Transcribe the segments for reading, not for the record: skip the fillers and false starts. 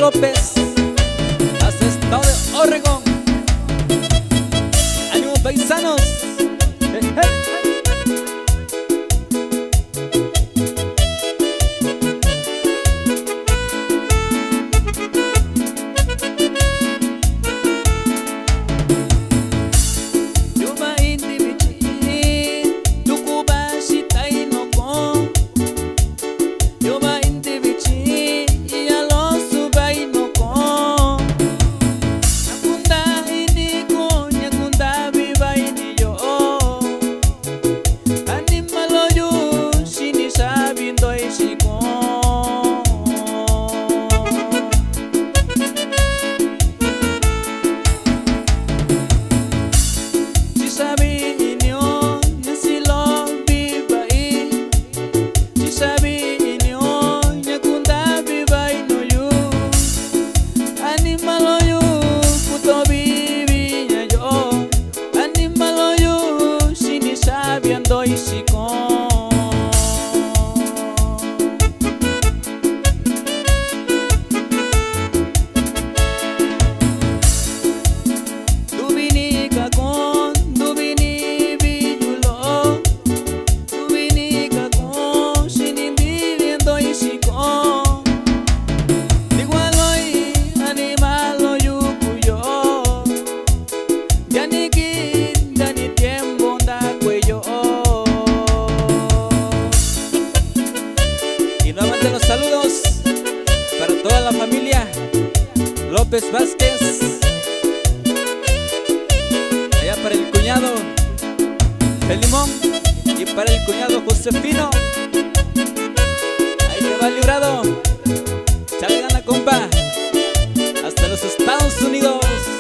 López, hasta estado de Oregón. ¡Ánimo, paisanos! Los saludos para toda la familia López Vázquez, allá para el cuñado Felimón y para el cuñado Josefino. Ahí te va librado, chale gana, compa, hasta los Estados Unidos.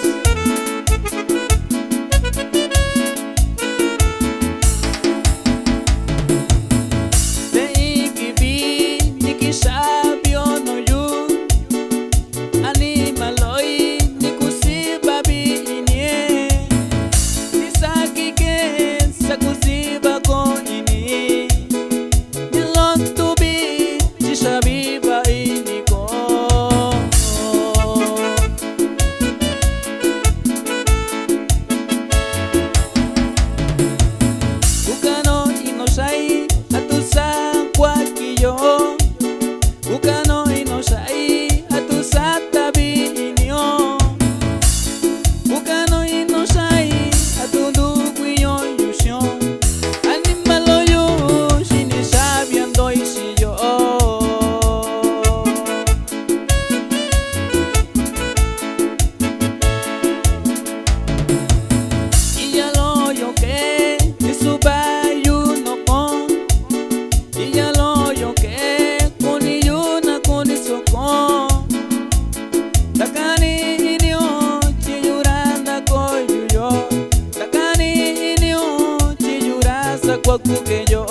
Que yo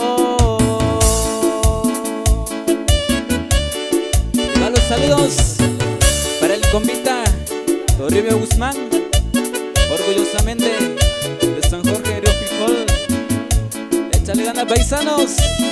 va los saludos para el compita Toribio Guzmán, orgullosamente de San Jorge, Río Frijol. Échale ganas, paisanos.